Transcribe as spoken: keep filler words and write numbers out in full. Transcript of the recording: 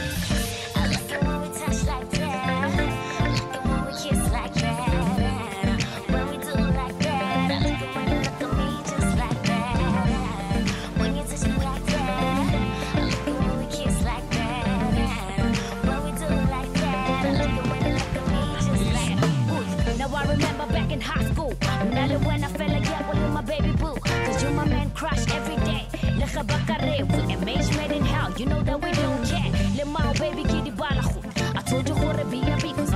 I like it when we touch like that. I like it when we kiss like that. When we do like that. I like it when you look at me just like that. When you touch me like that. I like it when we kiss like that. When we do like that. I like it when you look at me just like that. Now I remember back in high school. Now when I fell again with my baby boo. Cause you my man crush every day. Lecha bakare, we engagement in hell. You know that we don't care. Lemao baby kitty balachu. I told you who to be a because